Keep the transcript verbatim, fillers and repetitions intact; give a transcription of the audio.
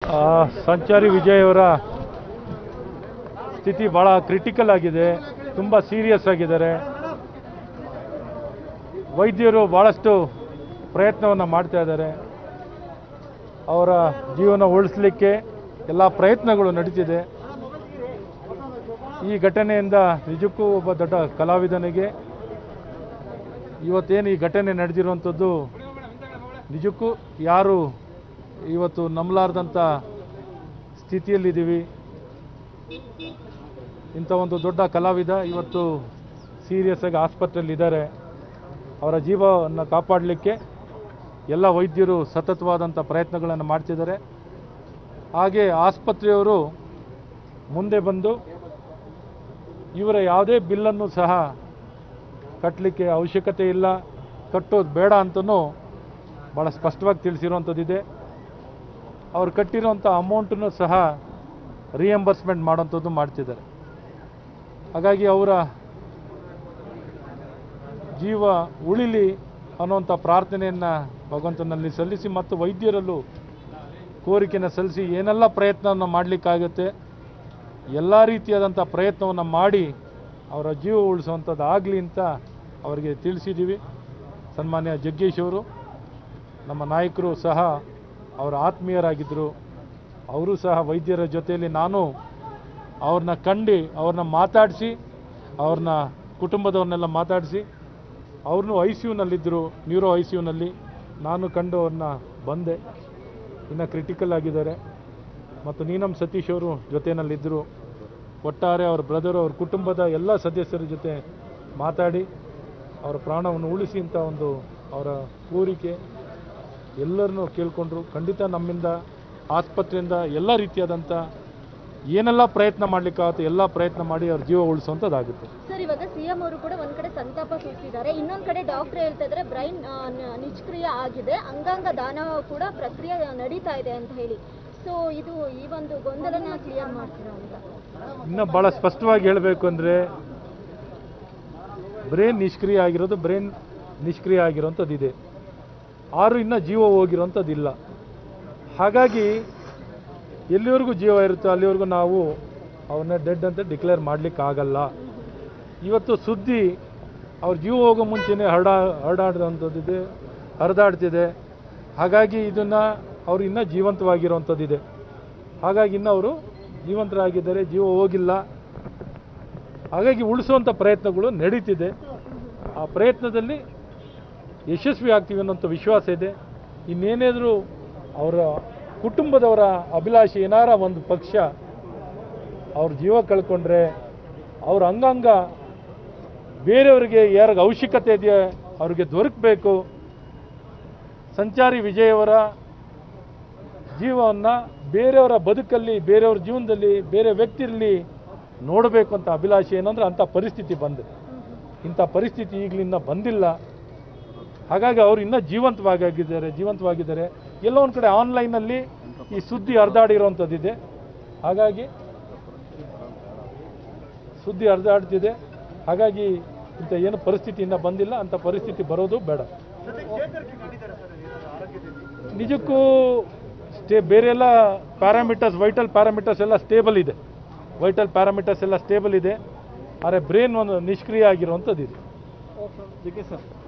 ಸಂಚಾರಿ ವಿಜಯ್ ಅವರ ಸ್ಥಿತಿ ಭಾಳ ಕ್ರಿಟಿಕಲ್ ಆಗಿದೆ, ತುಂಬ ಸೀರಿಯಸ್ ಆಗಿದ್ದಾರೆ. ವೈದ್ಯರು ಭಾಳಷ್ಟು ಪ್ರಯತ್ನವನ್ನು ಮಾಡ್ತಾ ಇದ್ದಾರೆ. ಅವರ ಜೀವನ ಉಳಿಸಲಿಕ್ಕೆ ಎಲ್ಲ ಪ್ರಯತ್ನಗಳು ನಡೀತಿದೆ. ಈ ಘಟನೆಯಿಂದ ನಿಜಕ್ಕೂ ಒಬ್ಬ ದೊಡ್ಡ ಕಲಾವಿದನಿಗೆ ಇವತ್ತೇನು ಈ ಘಟನೆ ನಡೆದಿರುವಂಥದ್ದು ನಿಜಕ್ಕೂ ಯಾರು ಇವತ್ತು ನಂಬಲಾರ್ದಂಥ ಸ್ಥಿತಿಯಲ್ಲಿದ್ದೀವಿ. ಇಂಥ ಒಂದು ದೊಡ್ಡ ಕಲಾವಿದ ಇವತ್ತು ಸೀರಿಯಸ್ ಆಗಿ ಆಸ್ಪತ್ರೆಯಲ್ಲಿದ್ದಾರೆ. ಅವರ ಜೀವವನ್ನು ಕಾಪಾಡಲಿಕ್ಕೆ ಎಲ್ಲ ವೈದ್ಯರು ಸತತವಾದಂಥ ಪ್ರಯತ್ನಗಳನ್ನು ಮಾಡ್ತಿದ್ದಾರೆ. ಹಾಗೆ ಆಸ್ಪತ್ರೆಯವರು ಮುಂದೆ ಬಂದು ಇವರ ಯಾವುದೇ ಬಿಲ್ಲನ್ನು ಸಹ ಕಟ್ಟಲಿಕ್ಕೆ ಅವಶ್ಯಕತೆ ಇಲ್ಲ, ಕಟ್ಟೋದು ಬೇಡ ಅಂತಲೂ ಭಾಳ ಸ್ಪಷ್ಟವಾಗಿ ತಿಳಿಸಿರುವಂಥದ್ದಿದೆ. ಅವ್ರು ಕಟ್ಟಿರೋಂಥ ಅಮೌಂಟನ್ನು ಸಹ ರಿಯಂಬರ್ಸ್ಮೆಂಟ್ ಮಾಡೋಂಥದ್ದು ಮಾಡ್ತಿದ್ದಾರೆ. ಹಾಗಾಗಿ ಅವರ ಜೀವ ಉಳಿಲಿ ಅನ್ನುವಂಥ ಪ್ರಾರ್ಥನೆಯನ್ನು ಭಗವಂತನಲ್ಲಿ ಸಲ್ಲಿಸಿ ಮತ್ತು ವೈದ್ಯರಲ್ಲೂ ಕೋರಿಕೆಯನ್ನು ಸಲ್ಲಿಸಿ ಏನೆಲ್ಲ ಪ್ರಯತ್ನವನ್ನು ಮಾಡಲಿಕ್ಕಾಗುತ್ತೆ ಎಲ್ಲ ರೀತಿಯಾದಂಥ ಪ್ರಯತ್ನವನ್ನು ಮಾಡಿ ಅವರ ಜೀವ ಉಳಿಸುವಂಥದ್ದು ಆಗಲಿ ಅಂತ ಅವರಿಗೆ ತಿಳಿಸಿದ್ದೀವಿ. ಸನ್ಮಾನ್ಯ ಜಗ್ಗೇಶ್ ಅವರು ನಮ್ಮ ನಾಯಕರು ಸಹ ಅವರ ಆತ್ಮೀಯರಾಗಿದ್ದರು. ಅವರು ಸಹ ವೈದ್ಯರ ಜೊತೆಯಲ್ಲಿ ನಾನು ಅವ್ರನ್ನ ಕಂಡು ಅವ್ರನ್ನ ಮಾತಾಡಿಸಿ ಅವ್ರನ್ನ ಕುಟುಂಬದವ್ರನ್ನೆಲ್ಲ ಮಾತಾಡಿಸಿ ಅವ್ರನ್ನೂ ಐ ಸಿ ಯುನಲ್ಲಿದ್ದರು, ನ್ಯೂರೋ ಐ ಸಿ ಯುನಲ್ಲಿ ನಾನು ಕಂಡು ಅವ್ರನ್ನ ಬಂದೆ. ಇನ್ನು ಕ್ರಿಟಿಕಲ್ ಆಗಿದ್ದಾರೆ. ಮತ್ತು ನೀನಂ ಸತೀಶ್ ಅವರು ಜೊತೆಯಲ್ಲಿದ್ದರು. ಒಟ್ಟಾರೆ ಅವ್ರ ಬ್ರದರು ಅವ್ರ ಕುಟುಂಬದ ಎಲ್ಲ ಸದಸ್ಯರ ಜೊತೆ ಮಾತಾಡಿ ಅವರ ಪ್ರಾಣವನ್ನು ಉಳಿಸಿ ಅಂತ ಒಂದು ಅವರ ಕೋರಿಕೆ ಎಲ್ಲರನ್ನೂ ಕೇಳಿಕೊಂಡ್ರು. ಖಂಡಿತ ನಮ್ಮಿಂದ ಆಸ್ಪತ್ರೆಯಿಂದ ಎಲ್ಲ ರೀತಿಯಾದಂಥ ಏನೆಲ್ಲ ಪ್ರಯತ್ನ ಮಾಡಲಿಕ್ಕಾಗುತ್ತೆ ಎಲ್ಲ ಪ್ರಯತ್ನ ಮಾಡಿ ಅವ್ರ ಜೀವ ಉಳಿಸುವಂಥದ್ದಾಗುತ್ತೆ. ಸರ್, ಇವಾಗ ಸಿಎಂ ಅವರು ಕೂಡ ಒಂದ್ ಕಡೆ ಸಂತಾಪ ಸೂಚಿಸಿದ್ದಾರೆ, ಇನ್ನೊಂದು ಕಡೆ ಡಾಕ್ಟರ್ ಹೇಳ್ತಾ ಇದ್ದಾರೆ ಬ್ರೈನ್ ನಿಷ್ಕ್ರಿಯ ಆಗಿದೆ, ಅಂಗಾಂಗ ದಾನ ಕೂಡ ಪ್ರಕ್ರಿಯೆ ನಡೀತಾ ಇದೆ ಅಂತ ಹೇಳಿ. ಸೊ ಇದು ಈ ಒಂದು ಗೊಂದಲನ ಕ್ಲಿಯರ್ ಮಾಡ್ತೀರಾ ಅಂತ? ಇನ್ನು ಭಾಳ ಸ್ಪಷ್ಟವಾಗಿ ಹೇಳಬೇಕು ಅಂದರೆ ಬ್ರೈನ್ ನಿಷ್ಕ್ರಿಯ ಆಗಿರೋದು ಬ್ರೈನ್ ನಿಷ್ಕ್ರಿಯ ಆಗಿರೋಂಥದ್ದಿದೆ, ಆರು ಇನ್ನೂ ಜೀವ ಹೋಗಿರೋಂಥದ್ದಿಲ್ಲ. ಹಾಗಾಗಿ ಎಲ್ಲಿವರೆಗೂ ಜೀವ ಇರುತ್ತೋ ಅಲ್ಲಿವರೆಗೂ ನಾವು ಅವನ್ನ ಡೆಡ್ ಅಂತ ಡಿಕ್ಲೇರ್ ಮಾಡಲಿಕ್ಕಾಗಲ್ಲ. ಇವತ್ತು ಸುದ್ದಿ ಅವ್ರ ಜೀವ ಹೋಗೋ ಮುಂಚೆನೇ ಹರಡ ಹರಡಾಡ್ದಂಥದ್ದಿದೆ ಹರಿದಾಡ್ತಿದೆ. ಹಾಗಾಗಿ ಇದನ್ನು ಅವರು ಇನ್ನೂ ಜೀವಂತವಾಗಿರೋವಂಥದ್ದಿದೆ. ಹಾಗಾಗಿ ಇನ್ನೂ ಅವರು ಜೀವಂತರಾಗಿದ್ದಾರೆ, ಜೀವ ಹೋಗಿಲ್ಲ. ಹಾಗಾಗಿ ಉಳಿಸುವಂಥ ಪ್ರಯತ್ನಗಳು ನಡೀತಿದೆ. ಆ ಪ್ರಯತ್ನದಲ್ಲಿ ಯಶಸ್ವಿ ಆಗ್ತೀವಿ ಅನ್ನೋಂಥ ವಿಶ್ವಾಸ ಇದೆ. ಇನ್ನೇನಾದರೂ ಅವರ ಕುಟುಂಬದವರ ಅಭಿಲಾಷೆ ಏನಾರ ಒಂದು ಪಕ್ಷ ಅವ್ರ ಜೀವ ಕಳ್ಕೊಂಡ್ರೆ ಅವ್ರ ಅಂಗಾಂಗ ಬೇರೆಯವರಿಗೆ ಯಾರಿಗೆ ಅವಶ್ಯಕತೆ ಇದೆಯೋ ಅವ್ರಿಗೆ ದೊರಕಬೇಕು. ಸಂಚಾರಿ ವಿಜಯವರ ಜೀವವನ್ನು ಬೇರೆಯವರ ಬದುಕಲ್ಲಿ ಬೇರೆಯವ್ರ ಜೀವನದಲ್ಲಿ ಬೇರೆ ವ್ಯಕ್ತಿಯಲ್ಲಿ ನೋಡಬೇಕು ಅಂತ ಅಭಿಲಾಷೆ ಏನಂದ್ರೆ ಅಂಥ ಪರಿಸ್ಥಿತಿ ಬಂದಿದೆ. ಇಂಥ ಪರಿಸ್ಥಿತಿ ಈಗಲಿಂದ ಬಂದಿಲ್ಲ. ಹಾಗಾಗಿ ಅವರು ಇನ್ನೂ ಜೀವಂತವಾಗಿದ್ದಾರೆ ಜೀವಂತವಾಗಿದ್ದಾರೆ ಎಲ್ಲ ಒಂದು ಕಡೆ ಆನ್ಲೈನಲ್ಲಿ ಈ ಸುದ್ದಿ ಹರಿದಾಡಿರೋವಂಥದ್ದಿದೆ. ಹಾಗಾಗಿ ಸುದ್ದಿ ಹರಿದಾಡ್ತಿದೆ. ಹಾಗಾಗಿ ಇಂಥ ಏನು ಪರಿಸ್ಥಿತಿ ಇನ್ನೂ ಬಂದಿಲ್ಲ, ಅಂಥ ಪರಿಸ್ಥಿತಿ ಬರೋದು ಬೇಡ. ನಿಜಕ್ಕೂ ಸ್ಟೇ ಬೇರೆಲ್ಲ ಪ್ಯಾರಾಮೀಟರ್ಸ್ ವೈಟಲ್ ಪ್ಯಾರಾಮೀಟರ್ಸ್ ಎಲ್ಲ ಸ್ಟೇಬಲ್ ಇದೆ ವೈಟಲ್ ಪ್ಯಾರಾಮೀಟರ್ಸ್ ಎಲ್ಲ ಸ್ಟೇಬಲ್ ಇದೆ. ಆದರೆ ಬ್ರೈನ್ ಒಂದು ನಿಷ್ಕ್ರಿಯ ಆಗಿರುವಂಥದ್ದಿದೆ.